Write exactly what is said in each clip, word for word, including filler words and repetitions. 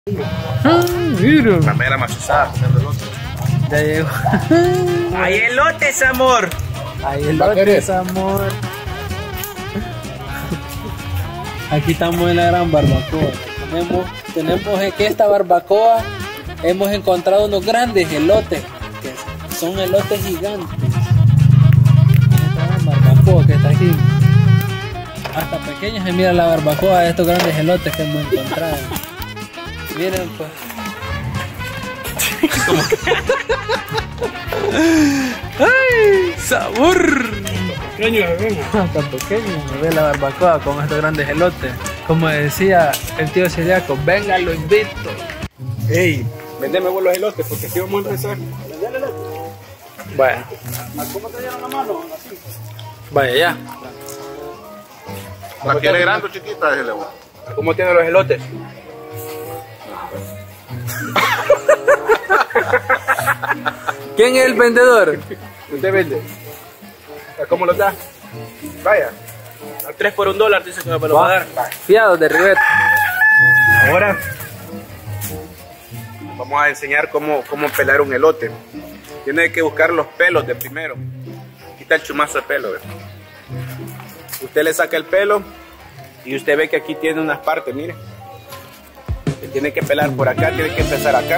Ah, mira. La mera machizada. Ya llegó. ¡Hay elotes, amor! Hay elotes, amor. Aquí estamos en la gran barbacoa. Tenemos, tenemos que esta barbacoa hemos encontrado unos grandes elotes, que son elotes gigantes. Esta gran barbacoa que está aquí. Hasta pequeños se mira la barbacoa de estos grandes elotes que hemos encontrado. Miren pues. ¡Ay! ¡Sabor! Pequeño, Hasta pequeño me ve la barbacoa con estos grandes elotes. Como decía el tío Celiaco, venga, lo invito. ¡Ey! Vendeme vos los elotes porque aquí vamos a empezar. Vaya, ¿Cómo te dieron la mano? Así. vaya ya. ¿La quiere grande o chiquita? Déjele vos. ¿Cómo tienen los elotes? ¿Quién es el vendedor? ¿Usted vende? ¿Cómo lo da? Vaya. A tres por un dólar dice que me lo va a dar. Fiados de Riveta. Ahora vamos a enseñar cómo, cómo pelar un elote. Tiene que buscar los pelos de primero. Quita el chumazo de pelo. ¿Ve? Usted le saca el pelo y usted ve que aquí tiene unas partes, mire. Se tiene que pelar por acá, tiene que empezar acá.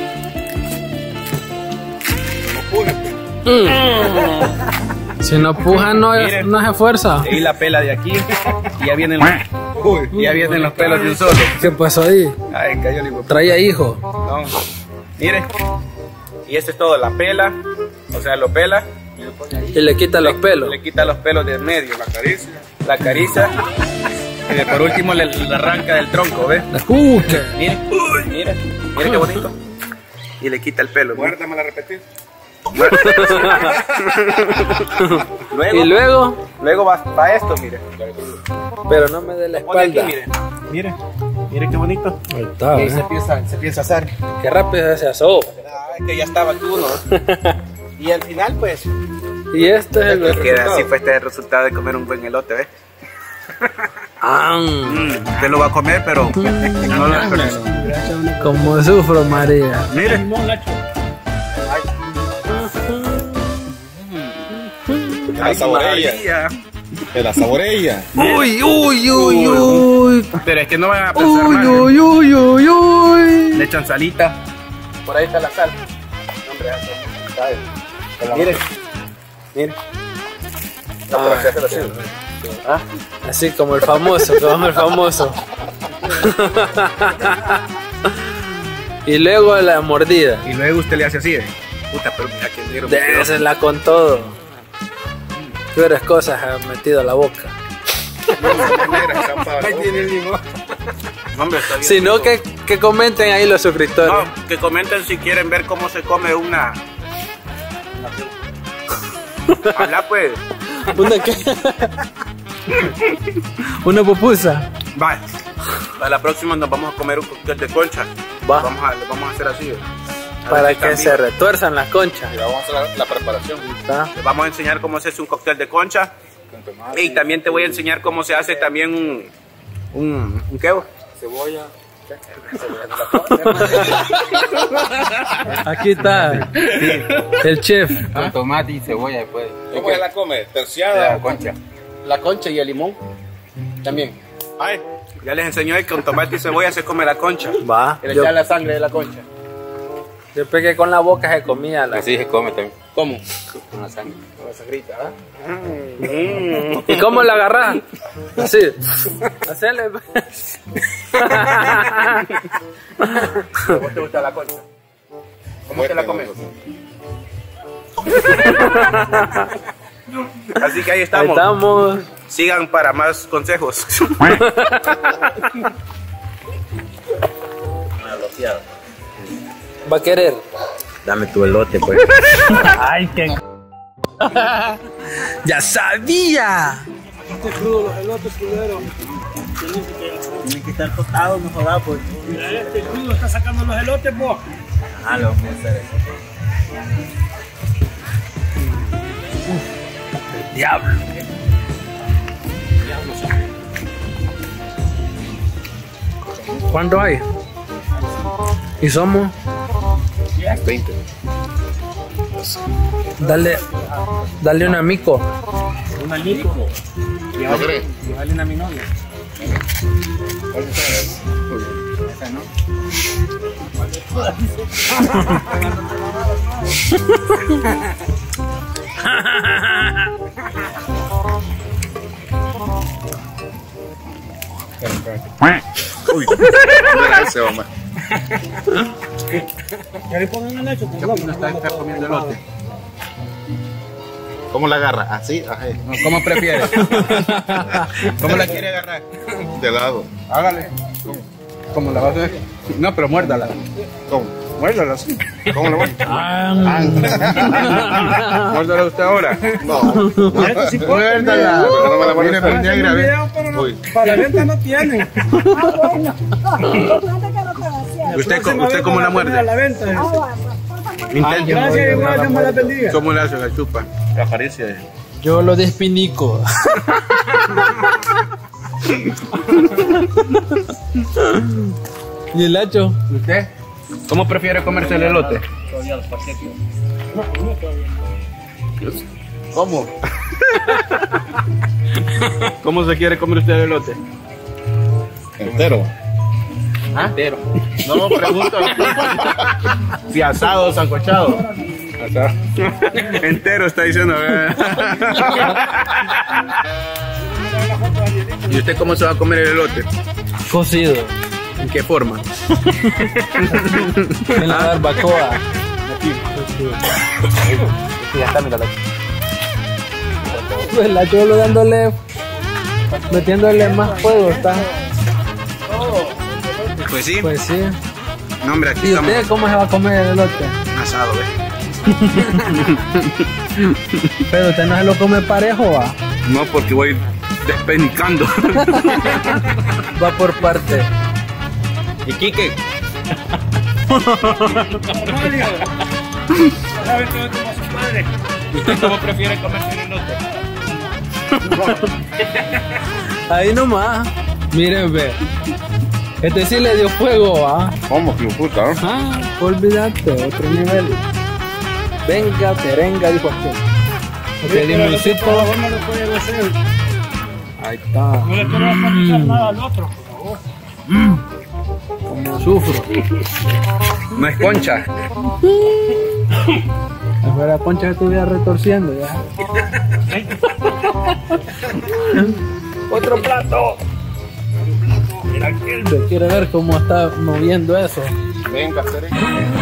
No puje, pues. Mm. Si no puja, no, Mire. no hace fuerza. Y la pela de aquí y ya vienen los, uy, ya vienen los pelos de un solo. ¿Qué pasó ahí? Ay, cayó el hijo. Traía hijo. No, mire. Y esto es todo, la pela, o sea, lo pela. Y le quita los pelos. Le quita los pelos de medio, la acaricia. La acaricia. Y de por último le, le arranca del tronco, ¿ves? La escucha. Mire, mire, mire qué bonito. Y le quita el pelo. Guárdame a repetir. luego, Y luego, luego va, va esto, mire. pero no me dé la Pone aquí, espalda. mire, mire, mire qué bonito. Ahí está, Y ¿eh? se empieza, se empieza a hacer. Qué rápido se asó. Ay, que ya estaba aquí uno. Y al final, pues, Y este es el queda resultado. así fue este el resultado de comer un buen elote, ¿ves? Ah, Mm, usted lo va a comer, pero no lo desperdicie. como sufro, María. Mire. La saborella. De la saborella. Uy, uy, uy, uy. Pero es que no van a pensar Uy, mal. ¿eh? uy, uy, uy, Le uy. echan salita. Por ahí está la sal. Hombre, ¿sabe? Mire. Mire. No, pero Ah. se hace así. ¿Ah? Así como el famoso, como el famoso. Y luego la mordida. Y luego usted le hace así, ¿eh? Puta, pero mira que negro me quedó. Désela con todo. Peores cosas ha metido a la boca. Negra, estampada, Ahí ¿no? tiene el limón. Hombre, está bien Si no, rico. que, que comenten ahí los suscriptores. No, que comenten si quieren ver cómo se come una. Habla pues. ¿Una qué? Una pupusa. Va. Para la próxima nos vamos a comer un cóctel de concha. Va. Vamos a, lo vamos a hacer así. A Para ver si que están se vivos. retuerzan las conchas. Ya vamos a hacer la, la preparación. ¿Está? Te vamos a enseñar cómo se hace un cóctel de concha. Con tomate, Y también te voy a enseñar cómo se hace también un. ¿Un, un qué? cebolla. Aquí está el chef. Con tomate y cebolla después. ¿Cómo se la come? ¿Terciada o concha? La concha y el limón. También. Ay, ya les enseñó que con tomate y cebolla se come la concha. Va. Y le Yo, echar la sangre de la concha. yo pegué con la boca se comía la. Así se come también. ¿Cómo? Con la sangre. Con la sangrita, ¿ah? Mm. ¿Y cómo la agarrás? Así. Hacele. ¿Cómo te gusta la concha? ¿Cómo te la comes? Así que ahí Ahí estamos. estamos. Sigan para más consejos. Va a querer. Dame tu elote, pues. Ay, qué. Ya sabía. Este crudo, los elotes culero. Tiene que estar tostado, no jodas, pues. Mira, este crudo está sacando los elotes, vos. Ah, lo voy a hacer eso. Diablo. ¿Cuánto hay? ¿Y somos? veinte. Dale, dale un amigo. Un amigo. ¿No crees? Llévale a mi novia. Esa no. Uy, mira ese hombre. Ya le ponen el lecho. ¿Qué opina usted de estar comiendo elote? ¿Cómo la agarra? ¿Así? Ajá. No, ¿cómo prefiere? ¿Cómo la quiere agarrar? De lado. Hágale. ¿Cómo la va a hacer? No, pero muérdala. ¿Cómo? Muérdala así. ¿Cómo la voy? Muérdala usted ahora. No. Muérdala. Pero no me la voy a Mire, hacer. pues, negra, ve. Uy. Para venta no tienen. ¿Usted, co- usted cómo la muerde? La venta. Intente. Gracias, igual, Dios me la bendiga. ¿Cómo le hace la chupa? La acaricia. Yo lo despinico. ¿Y el hacho? ¿Usted? ¿Cómo prefiere comerse el elote? ¿Cómo? ¿Cómo se quiere comer usted el elote? Entero. ¿Ah? Entero. No, pregunto. Si asado o sancochado. Asado. Entero está diciendo. ¿Y usted cómo se va a comer el elote? Cocido. ¿En qué forma? En la barbacoa. Ya está, míralo. El hacho lo dándole, metiéndole más fuego, está. Pues sí. Pues sí. No, hombre, aquí ¿Y estamos usted cómo se va a comer el elote? asado, ¿ves? Pero usted no se lo come parejo, va. No, porque voy despenicando. Va por parte. ¿Y Quique? ¿Usted cómo prefiere comerse el elote? Ahí nomás. Miren, ve. Este sí le dio fuego, ¿ah? ¿Cómo? Que puta, ¿no? Ah, olvídate, otro nivel. Venga, terenga, dijo aquel. Porque el limoncito. No lo pueden hacer. Ahí está. No le quiero quitar nada al otro, por favor. Como sufro. No es concha. Mejor la concha que estuviera retorciendo ya. Otro plato. Mira aquel. Quiere ver cómo está moviendo eso. Venga, Tere.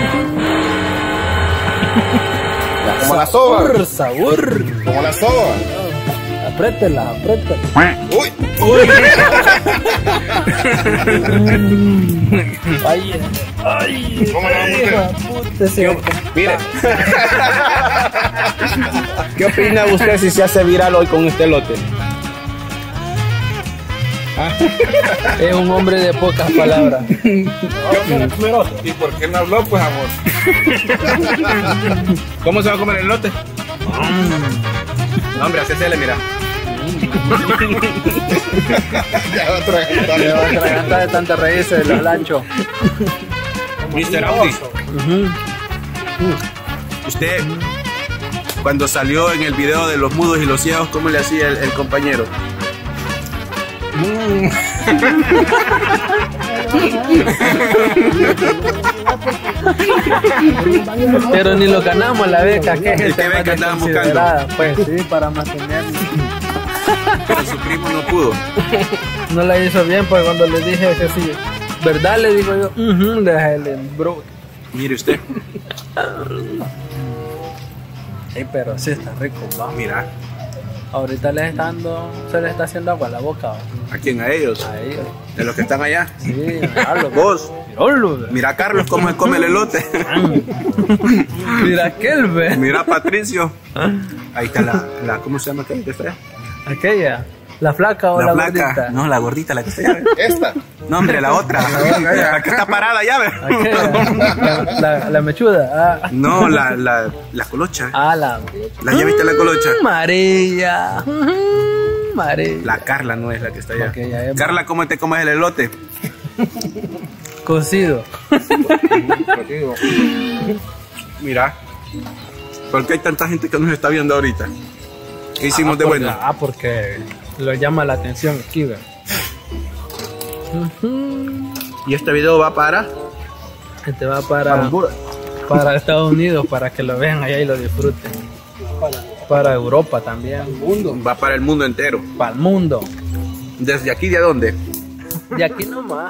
Ya, como la soba. Sabor, sabor. Como la soba. Apriétela, apriétela. Uy. Ay, ay. ¿Cómo la vamos a hija, puta, ese- Mire. ¿Qué opina usted si se hace viral hoy con este lote? Es un hombre de pocas palabras. ¿Y por qué no habló, pues, amor? ¿Cómo se va a comer el lote? No, hombre, así se le mira. Ya otra vez. Le va a atragantar de tanta reírse de los lanchos. mister Audi. Usted, cuando salió en el video de los mudos y los ciegos, ¿cómo le hacía el, el compañero? Pero ni lo ganamos la beca, que es el ¿Y qué tema beca andaban desconsiderada. Pues sí, para mantenernos. Pero su primo no pudo. No la hizo bien, pues cuando le dije que sí, ¿verdad? Le digo yo, uh déjale, bro. Mire usted. Sí, pero sí está rico, va. Mira, Ahorita les está dando, se les está haciendo agua a la boca, va. ¿a quién? A ellos. A ellos. De los que están allá. Sí, miralo. Vos. Miralo, ve. Mira a Carlos cómo se come el elote. Mira aquel, ve. Mira a Patricio. Ahí está la, la ¿cómo se llama aquella que está allá? Aquella. ¿La flaca o la, La gordita? flaca. No, la gordita, la que está allá. Esta. No, hombre, la otra. La que está parada allá, ve. Aquella. La, la, la mechuda. Ah, No, la, la, la colocha. ah la. ¿La ya viste la colocha? María. María. La Carla no es la que está allá. Ok, ya es- Carla, ¿cómo te comes el elote? Cocido. Mira, ¿por qué hay tanta gente que nos está viendo ahorita? ¿Qué hicimos ah, de porque, bueno? Ah, porque lo llama la atención aquí, ¿ve? Uh-huh. Y este video va para... Este va para, para Estados Unidos, para que lo vean allá y lo disfruten. Para Europa también. Va para el mundo entero. Para el mundo. ¿Desde aquí de dónde? De aquí nomás.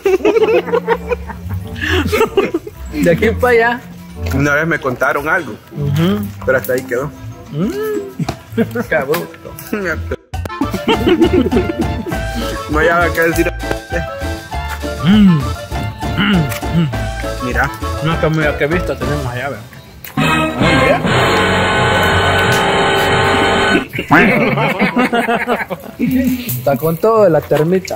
De aquí para allá. Una vez me contaron algo, Uh-huh. pero hasta ahí quedó. Mm. Qué bruto. No hay nada que decir. Mm. Mm. Mm. Mira. Una comida que he visto tenemos allá, ¿ve? Está con todo de la termita.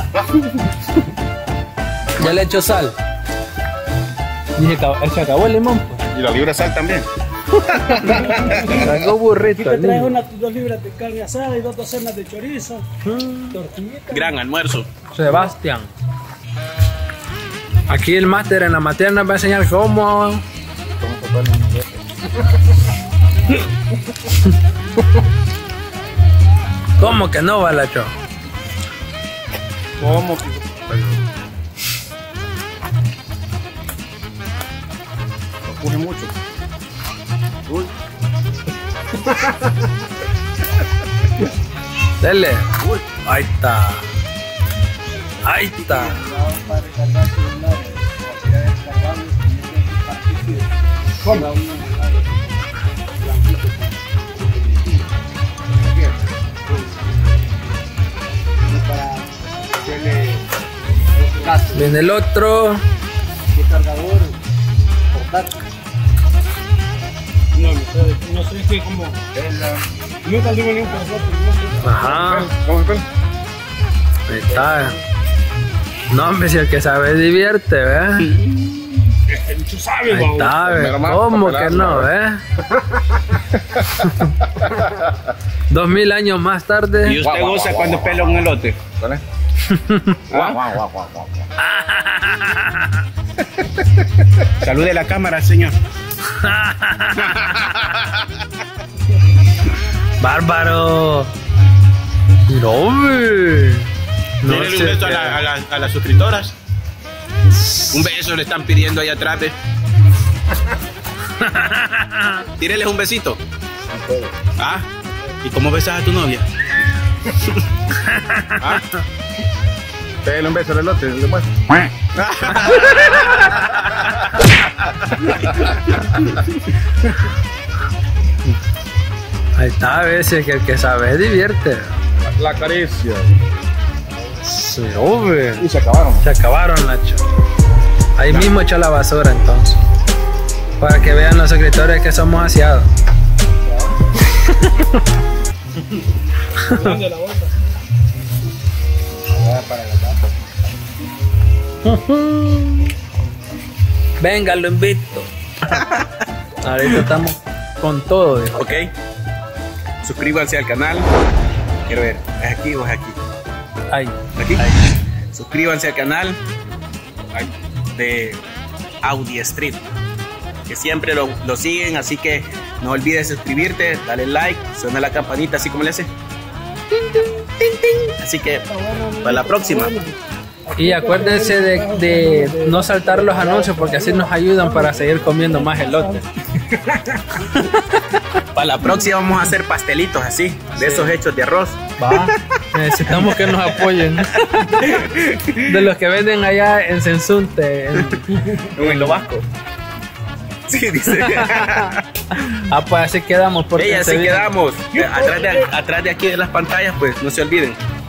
Ya le echo sal. Dije, se acabó el limón, pues. Y la libra sal también. Traigo burrito. Te el traes niño. unas dos libras de carne asada y dos docenas de chorizo, tortillita. Gran almuerzo. Sebastián. Aquí el máster en la materna va a enseñar cómo. ¿Cómo que no, Balacho? ¿Cómo? Ocurre mucho. Uy. Dele. Ahí está. Ahí está. Viene el otro. Cargador portátil. No, no sé, no sé qué como. Nunca digo ni un portátil. Ajá. ¿Cómo es? Ahí está. No, hombre, si el que sabe divierte, ¿ves? El bicho sabe, Ahí está, ¿ves? ¿Cómo que no, ves? Dos mil años más tarde. ¿Y usted goza cuando pela un elote? ¿Vale? ¿Ah? Guau, guau, guau, guau. Salude a la cámara, señor. ¡Bárbaro! ¡No, hombre! No Denle un sé beso a, qué. la- a la- a las suscriptoras. Un beso le están pidiendo ahí atrás. ¿Ve? Tíreles un besito. ¿Ah? ¿Y cómo besas a tu novia? ¿Ah? Pégale un beso al elote, le muestro. Ahí está, a veces que el que sabe divierte. La caricia. Sí, hombre. Y se acabaron. Se acabaron, Nacho. Ahí mismo echa la basura entonces. Para que vean los suscriptores que somos asiados. ¿Dónde la bolsa? Venga, lo invito. Ahorita estamos con todo, dijo. Ok. Suscríbanse al canal. Quiero ver, ¿es aquí o es aquí? Ahí. Aquí. Suscríbanse al canal ay, de Audi Street, que siempre lo, lo siguen, así que no olvides suscribirte, dale like, suena la campanita así como le hace. Así que para la próxima. Y acuérdense de, de no saltar los anuncios porque así nos ayudan para seguir comiendo más elote. Para la próxima vamos a hacer pastelitos así, de esos hechos de arroz. Va, necesitamos que nos apoyen. De los que venden allá en Sensunte. En... En lo vasco. Sí, dice. Ah, pues así quedamos. Porque Ey, así se viene- quedamos. Atrás de, atrás de aquí de las pantallas, pues no se olviden.